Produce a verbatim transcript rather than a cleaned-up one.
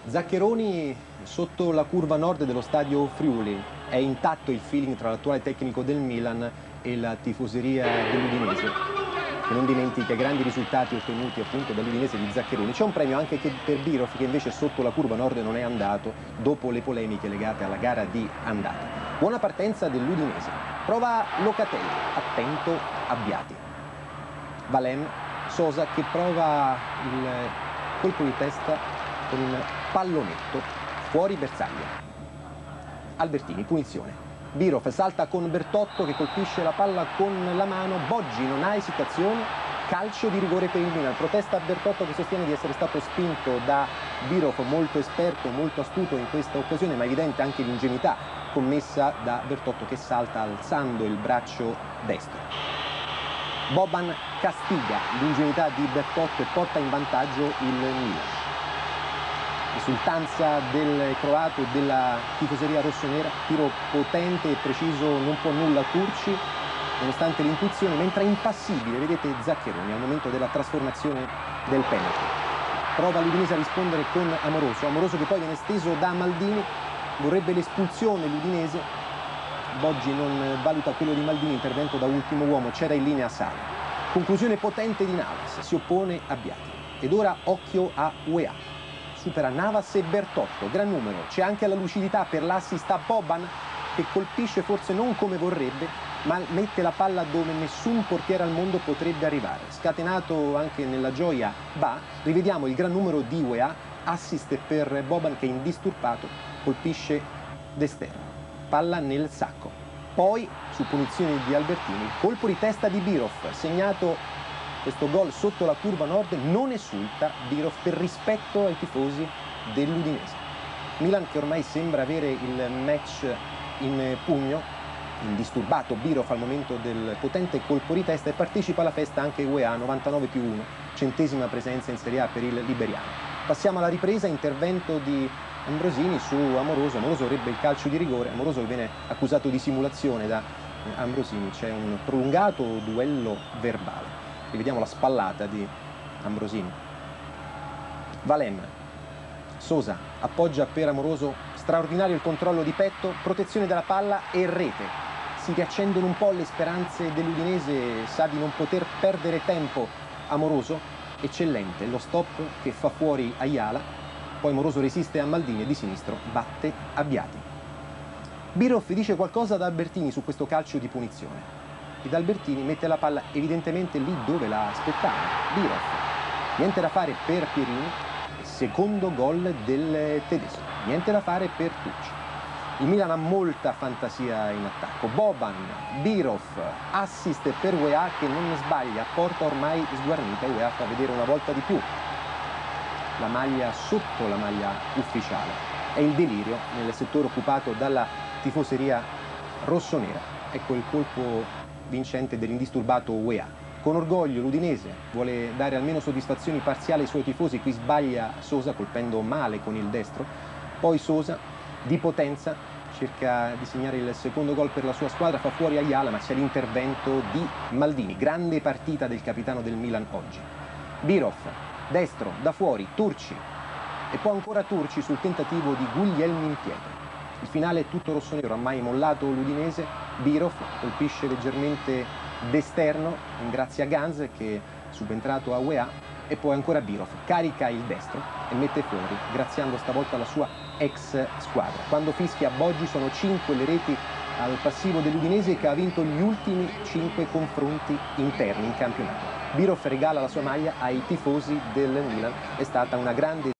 Zaccheroni sotto la curva nord dello stadio Friuli. È intatto il feeling tra l'attuale tecnico del Milan e la tifoseria dell'Udinese, che non dimentica i grandi risultati ottenuti appunto dall'Udinese di Zaccheroni. C'è un premio anche per Biroff, che invece sotto la curva nord non è andato dopo le polemiche legate alla gara di andata. Buona partenza dell'Udinese. Prova Locatelli, attento Abbiati. Valem, Sosa che prova il colpo di testa con un pallonetto fuori bersaglia. Albertini, punizione. Biroff salta con Bertotto che colpisce la palla con la mano. Boggi non ha esitazione, calcio di rigore per il Milan. Protesta Bertotto, che sostiene di essere stato spinto da Biroff, molto esperto, molto astuto in questa occasione, ma evidente anche l'ingenuità commessa da Bertotto, che salta alzando il braccio destro. Boban castiga l'ingenuità di Bertotto e porta in vantaggio il Milan. Esultanza del croato e della tifoseria rossonera, tiro potente e preciso, non può nulla Turci, nonostante l'intuizione, mentre è impassibile, vedete, Zaccheroni al momento della trasformazione del penalty. Prova l'Udinese a rispondere con Amoroso, Amoroso che poi viene steso da Maldini, vorrebbe l'espulsione l'Udinese, Boggi non valuta quello di Maldini, intervento da ultimo uomo, c'era in linea Sala. Conclusione potente di Navas, si oppone Abbiati. Ed ora occhio a U E A. Supera Navas e Bertotto, gran numero, c'è anche la lucidità per l'assist a Boban, che colpisce forse non come vorrebbe, ma mette la palla dove nessun portiere al mondo potrebbe arrivare. Scatenato anche nella gioia Ba, rivediamo il gran numero di U E A, assist per Boban che indisturbato colpisce d'esterno, palla nel sacco. Poi, su punizione di Albertini, colpo di testa di Biroff, segnato questo gol sotto la curva nord. Non esulta Biroff per rispetto ai tifosi dell'Udinese. Milan che ormai sembra avere il match in pugno, indisturbato Biroff al momento del potente colpo di testa, e partecipa alla festa anche U E A, novantanove più uno, centesima presenza in Serie A per il liberiano. Passiamo alla ripresa, intervento di Ambrosini su Amoroso, Amoroso avrebbe il calcio di rigore, Amoroso che viene accusato di simulazione da Ambrosini, c'è un prolungato duello verbale. Rivediamo la spallata di Ambrosini. Valem, Sosa appoggia per Amoroso, straordinario il controllo di petto, protezione della palla e rete. Si riaccendono un po' le speranze dell'Udinese, sa di non poter perdere tempo Amoroso, eccellente lo stop che fa fuori Ayala, poi Amoroso resiste a Maldini e di sinistro batte Abbiati. Biroff dice qualcosa ad Albertini su questo calcio di punizione. Ed Albertini mette la palla evidentemente lì dove la aspettava. Biroff, niente da fare per Pierini, secondo gol del tedesco, niente da fare per Tucci. Il Milan ha molta fantasia in attacco. Boban, Biroff, assist per U E A che non sbaglia, porta ormai sguarnita, e U E A fa vedere una volta di più la maglia sotto la maglia ufficiale. È il delirio nel settore occupato dalla tifoseria rossonera. Ecco il colpo vincente dell'indisturbato U E A. Con orgoglio l'Udinese vuole dare almeno soddisfazioni parziali ai suoi tifosi, qui sbaglia Sosa colpendo male con il destro, poi Sosa di potenza cerca di segnare il secondo gol per la sua squadra, fa fuori Ayala, ma c'è l'intervento di Maldini. Grande partita del capitano del Milan oggi. Biroff, destro, da fuori, Turci, e poi ancora Turci sul tentativo di Guglielmi in piede. Il finale è tutto rossonero, ormai mollato l'Udinese. Biroff colpisce leggermente d'esterno, grazie a Ganz che è subentrato a U E A, e poi ancora Biroff carica il destro e mette fuori, graziando stavolta la sua ex squadra. Quando fischia Boggi sono cinque le reti al passivo dell'Udinese, che ha vinto gli ultimi cinque confronti interni in campionato. Biroff regala la sua maglia ai tifosi del Milan, è stata una grande